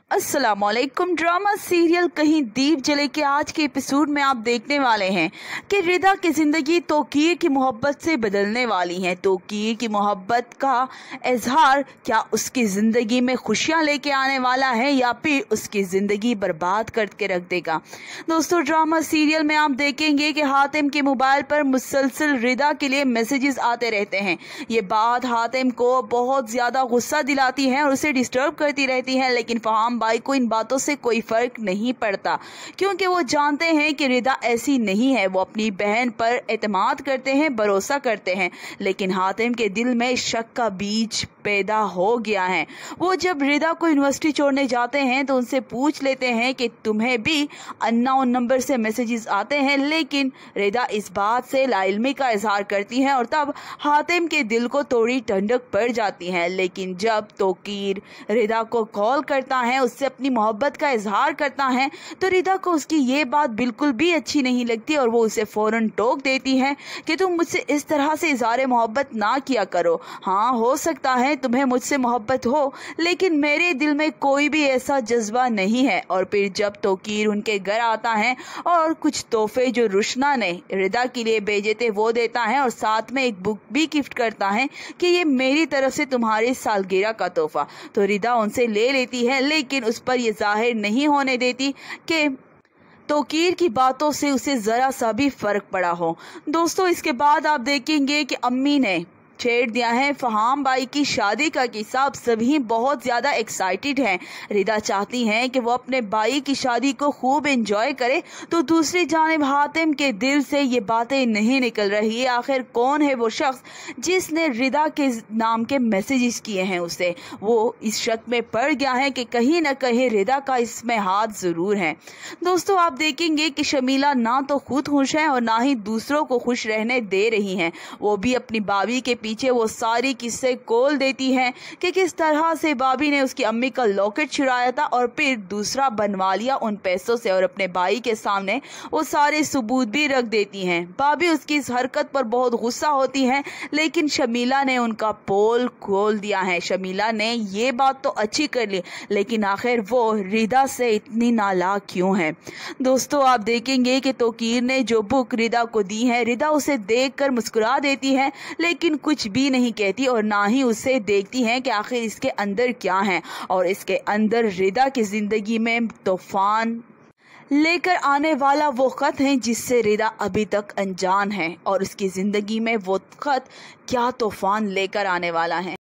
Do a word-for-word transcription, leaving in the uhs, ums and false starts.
अस्सलामुअलैकुम। Drama serial कहीं दीप जले के आज के एपिसोड में आप देखने वाले हैं कि रिदा की ज़िंदगी तौकीर की मोहब्बत से बदलने वाली है। तौकीर की मोहब्बत का इजहार क्या उसकी ज़िंदगी में खुशियां लेके आने वाला है या फिर उसकी ज़िंदगी बर्बाद करके रख देगा। दोस्तों, ड्रामा सीरियल में आप देखेंगे कि हातिम के मोबाइल पर मुसलसल रिदा के लिए मैसेजेस आते रहते हैं। ये बात हातिम को बहुत ज़्यादा गुस्सा दिलाती है और उसे डिस्टर्ब करती रहती है, लेकिन फहाम भाई को इन बातों से कोई फर्क नहीं पड़ता क्योंकि वो जानते हैं कि रिदा ऐसी नहीं है। वो अपनी बहन पर एतमाद करते हैं, भरोसा करते हैं, लेकिन हातिम के दिल में शक का बीज पैदा हो गया है। वो जब रिदा को यूनिवर्सिटी छोड़ने जाते हैं तो उनसे पूछ लेते हैं कि तुम्हें भी अननोन नंबर से मैसेजेस आते हैं, लेकिन रिदा इस बात से लाइल्मी का इजहार करती है और तब हातिम के दिल को थोड़ी ठंडक पड़ जाती है। लेकिन जब तौकीर रिदा को कॉल करता है, उससे अपनी मोहब्बत का इजहार करता है, तो रिदा को उसकी ये बात बिल्कुल भी अच्छी नहीं लगती और वो उसे फौरन टोक देती है कि तुम मुझसे इस तरह से इजहार मोहब्बत ना किया करो। हाँ, हो सकता है तुम्हें मुझसे मोहब्बत हो, लेकिन मेरे दिल में कोई भी ऐसा जज्बा नहीं है। और फिर जब तौकीर उनके घर आता है और कुछ तोहफे जो रुशना ने रिदा के लिए भेजे थे वो देता है और साथ में एक बुक भी गिफ्ट करता है कि ये मेरी तरफ से तुम्हारी सालगिरह का तोहफा, तो रिदा उनसे ले लेती है, लेकिन उस पर यह जाहिर नहीं होने देती कि तौकीर की बातों से उसे जरा सा भी फर्क पड़ा हो। दोस्तों, इसके बाद आप देखेंगे कि अम्मी ने छेड़ दिया है फहाम भाई की शादी का किस्सा। अब सभी बहुत ज़्यादा एक्साइटेड हैं। रिदा चाहती हैं कि वो अपने भाई की शादी को खूब एंजॉय करे, तो दूसरी जानिब हातिम के दिल से ये बातें नहीं निकल रही। आखिर कौन है वो शख्स जिसने रिदा के नाम के मैसेजेस किए हैं उसे। वो इस शक में पड़ गया है कि कहीं ना कहीं रिदा का इसमें हाथ ज़रूर है। दोस्तों, आप देखेंगे कि शमीला ना तो खुद खुश है और ना ही दूसरों को खुश रहने दे रही हैं। वो भी अपनी भाभी के पीछे वो सारी किस्से खोल देती है कि किस तरह से भाभी ने उसकी अम्मी का लॉकेट चुराया था और फिर दूसरा बनवा लिया उन पैसों से, और अपने भाई के सामने वो सारे सबूत भी रख देती हैं। भाभी उसकी इस हरकत पर बहुत गुस्सा होती है, लेकिन शमीला ने उनका पोल खोल दिया है। शमीला ने ये बात तो अच्छी कर ली, लेकिन आखिर वो रिदा से इतनी नालायक क्यों है। दोस्तों, आप देखेंगे कि तौकीर ने जो बुक रिदा को दी है, रिदा उसे देखकर मुस्कुरा देती है, लेकिन कुछ कुछ भी नहीं कहती और ना ही उसे देखती हैं कि आखिर इसके अंदर क्या है। और इसके अंदर रिदा की जिंदगी में तूफान लेकर आने वाला वो खत है जिससे रिदा अभी तक अनजान है, और उसकी जिंदगी में वो खत क्या तूफान लेकर आने वाला है।